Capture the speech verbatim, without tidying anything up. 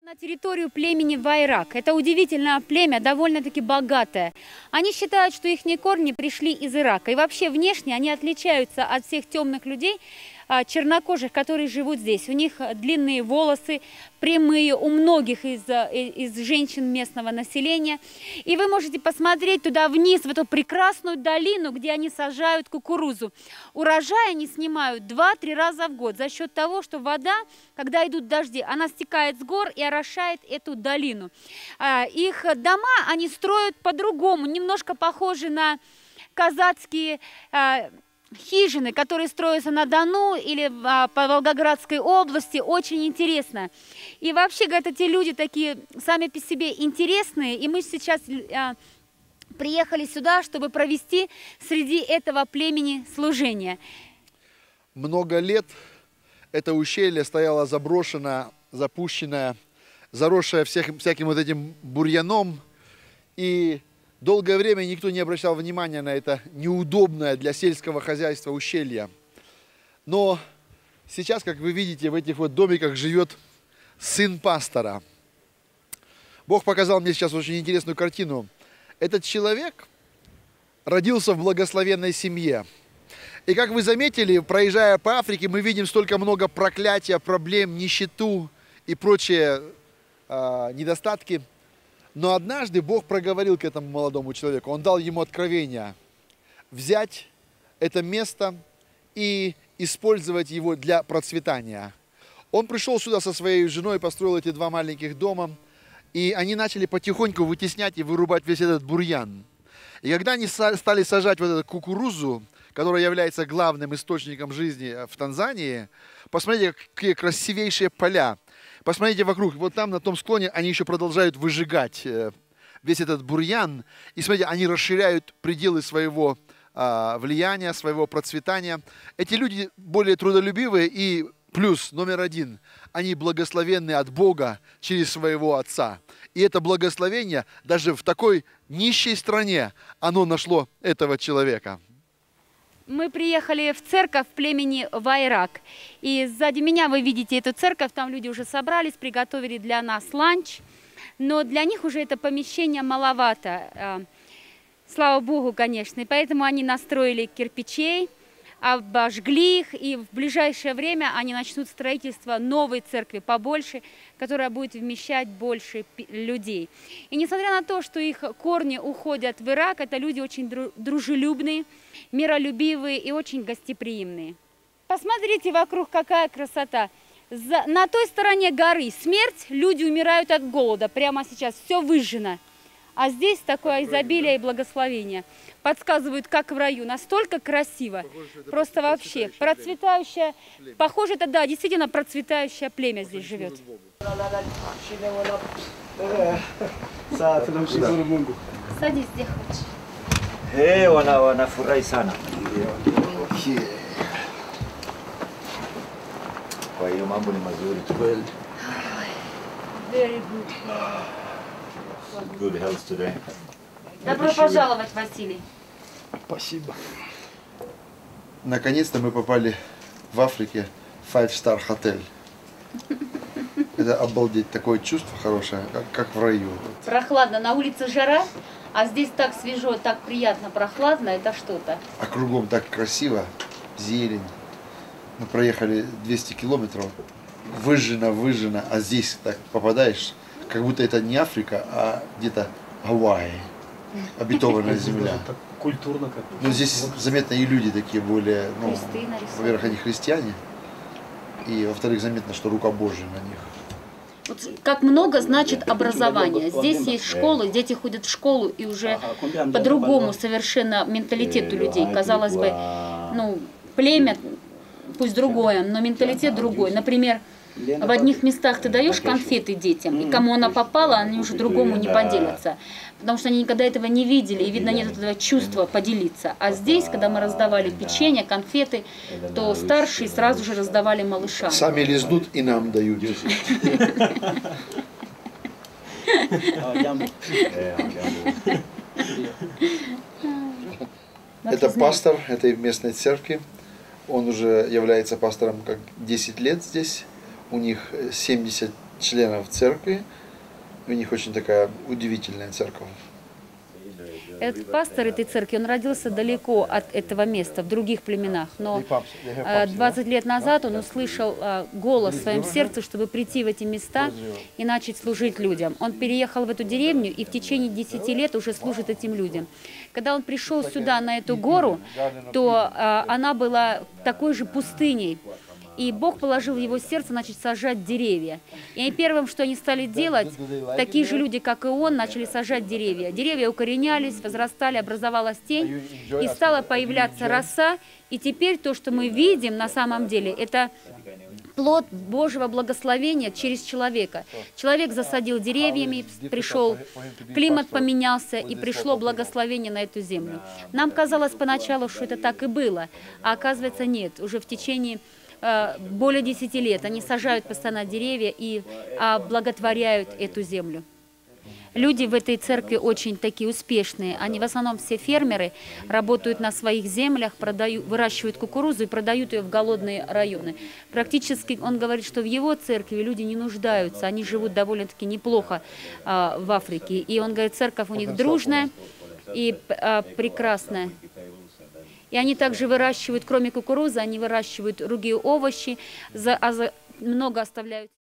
На территорию племени Вайрак. Это удивительное племя, довольно-таки богатое. Они считают, что их корни пришли из Ирака. И вообще внешне они отличаются от всех темных людей, чернокожих, которые живут здесь. У них длинные волосы, прямые, у многих из, из женщин местного населения. И вы можете посмотреть туда вниз, в эту прекрасную долину, где они сажают кукурузу. Урожай они снимают два-три раза в год за счет того, что вода, когда идут дожди, она стекает с гор и орошает эту долину. Их дома они строят по-другому, немножко похожи на казацкие хижины, которые строятся на Дону или а, по Волгоградской области, очень интересно. И вообще, говорят, эти люди такие сами по себе интересные, и мы сейчас а, приехали сюда, чтобы провести среди этого племени служение. Много лет это ущелье стояло заброшено, запущенное, заросшее всех, всяким вот этим бурьяном, и долгое время никто не обращал внимания на это неудобное для сельского хозяйства ущелье. Но сейчас, как вы видите, в этих вот домиках живет сын пастора. Бог показал мне сейчас очень интересную картину. Этот человек родился в благословенной семье. И как вы заметили, проезжая по Африке, мы видим столько много проклятия, проблем, нищету и прочие э, недостатки. Но однажды Бог проговорил к этому молодому человеку, Он дал ему откровение взять это место и использовать его для процветания. Он пришел сюда со своей женой, построил эти два маленьких дома, и они начали потихоньку вытеснять и вырубать весь этот бурьян. И когда они стали сажать вот эту кукурузу, которая является главным источником жизни в Танзании, посмотрите, какие красивейшие поля. Посмотрите вокруг, вот там на том склоне они еще продолжают выжигать весь этот бурьян. И смотрите, они расширяют пределы своего а, влияния, своего процветания. Эти люди более трудолюбивые и плюс номер один, они благословенны от Бога через своего Отца. И это благословение даже в такой нищей стране, оно нашло этого человека. Мы приехали в церковь племени Вайрак. И сзади меня вы видите эту церковь. Там люди уже собрались, приготовили для нас ланч. Но для них уже это помещение маловато. Слава Богу, конечно. И поэтому они настроили кирпичей, обожгли их. И в ближайшее время они начнут строительство новой церкви побольше, которая будет вмещать больше людей. И несмотря на то, что их корни уходят в Ирак, это люди очень дружелюбные, миролюбивые и очень гостеприимные. Посмотрите вокруг, какая красота. За, на той стороне горы смерть, люди умирают от голода. Прямо сейчас все выжжено. А здесь такое изобилие и благословение. Подсказывают, как в раю. Настолько красиво. Похоже, просто вообще процветающее. Племя. Похоже, это да, действительно процветающее племя здесь живет. Садись, где хочешь. Hey, wana wanafurahi sana. Kwa hiyo mambo ni mazuri tu kweli. Very good. Good health today. Добро пожаловать, Василий. Спасибо. Наконец-то мы попали в Африке в Five Star Hotel. Это обалдеть, такое чувство хорошее, как, как в раю. Прохладно, на улице жара, а здесь так свежо, так приятно, прохладно, это что-то. А кругом так красиво, зелень. Мы проехали двести километров, выжжено, выжжено, а здесь так попадаешь, как будто это не Африка, а где-то Гавайи, обетованная земля. Культурно как. Но здесь заметно и люди такие более, ну, во-первых, они христиане, и во-вторых, заметно, что рука Божья на них. Вот как много значит образование. Здесь есть школы, дети ходят в школу, и уже по-другому совершенно менталитет у людей. Казалось бы, ну, племя, пусть другое, но менталитет другой. Например, в одних местах ты даешь конфеты детям, и кому она попала, они уже другому не поделятся. Потому что они никогда этого не видели, и, видно, нет этого чувства поделиться. А здесь, когда мы раздавали печенье, конфеты, то старшие сразу же раздавали малышам. Сами лизнут и нам дают. Это пастор этой местной церкви. Он уже является пастором как десять лет здесь. У них семьдесят членов церкви. У них очень такая удивительная церковь. Этот пастор этой церкви, он родился далеко от этого места, в других племенах. Но э, двадцать лет назад он услышал э, голос в своем сердце, чтобы прийти в эти места и начать служить людям. Он переехал в эту деревню и в течение десяти лет уже служит этим людям. Когда он пришел сюда, на эту гору, то э, она была такой же пустыней. И Бог положил в его сердце, значит, сажать деревья. И первым, что они стали делать, такие же люди, как и он, начали сажать деревья. Деревья укоренялись, возрастали, образовалась тень, и стала появляться роса. И теперь то, что мы видим на самом деле, это плод Божьего благословения через человека. Человек засадил деревьями, пришел, климат поменялся, и пришло благословение на эту землю. Нам казалось поначалу, что это так и было, а оказывается нет. Уже в течение более десяти лет они сажают постоянно деревья и благотворяют эту землю. Люди в этой церкви очень такие успешные. Они в основном все фермеры, работают на своих землях, продают, выращивают кукурузу и продают ее в голодные районы. Практически он говорит, что в его церкви люди не нуждаются, они живут довольно-таки неплохо а, в Африке. И он говорит, церковь у них дружная и а, прекрасная. И они также выращивают, кроме кукурузы, они выращивают другие овощи, за, а за, много оставляют.